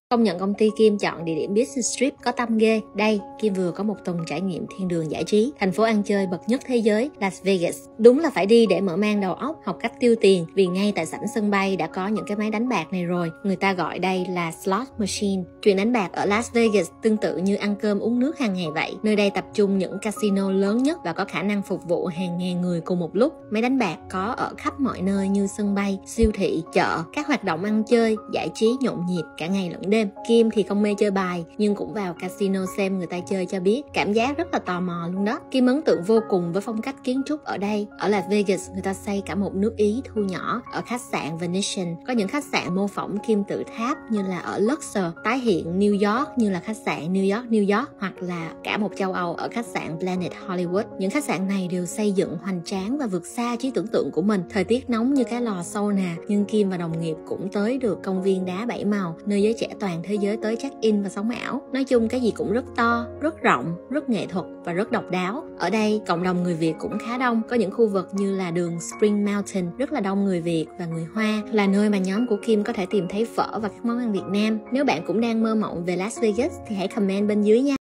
Công nhận công ty Kim chọn địa điểm Business Trip có tâm ghê. Đây, Kim vừa có một tuần trải nghiệm thiên đường giải trí, thành phố ăn chơi bậc nhất thế giới Las Vegas. Đúng là phải đi để mở mang đầu óc, học cách tiêu tiền, vì ngay tại sảnh sân bay đã có những cái máy đánh bạc này rồi. Người ta gọi đây là slot machine. Chuyện đánh bạc ở Las Vegas tương tự như ăn cơm uống nước hàng ngày vậy. Nơi đây tập trung những casino lớn nhất và có khả năng phục vụ hàng ngàn người cùng một lúc. Máy đánh bạc có ở khắp mọi nơi như sân bay, siêu thị, chợ, các hoạt động ăn chơi, giải trí nhộn nhịp cả ngày lẫn đêm. Kim thì không mê chơi bài nhưng cũng vào casino xem người ta chơi cho biết, cảm giác rất là tò mò luôn đó. Kim ấn tượng vô cùng với phong cách kiến trúc ở đây. Ở Las Vegas người ta xây cả một nước Ý thu nhỏ. Ở khách sạn Venetian có những khách sạn mô phỏng kim tự tháp như là ở Luxor, tái hiện New York như là khách sạn New York, hoặc là cả một châu Âu ở khách sạn Planet Hollywood. Những khách sạn này đều xây dựng hoành tráng và vượt xa trí tưởng tượng của mình. Thời tiết nóng như cái lò sauna, nhưng Kim và đồng nghiệp cũng tới được công viên đá 7 màu, nơi giới trẻ toàn thế giới tới check-in và sống ảo. Nói chung cái gì cũng rất to, rất rộng, rất nghệ thuật và rất độc đáo. Ở đây cộng đồng người Việt cũng khá đông, có những khu vực như là đường Spring Mountain rất là đông người Việt và người Hoa, là nơi mà nhóm của Kim có thể tìm thấy phở và các món ăn Việt Nam. Nếu bạn cũng đang mơ mộng về Las Vegas thì hãy comment bên dưới nha.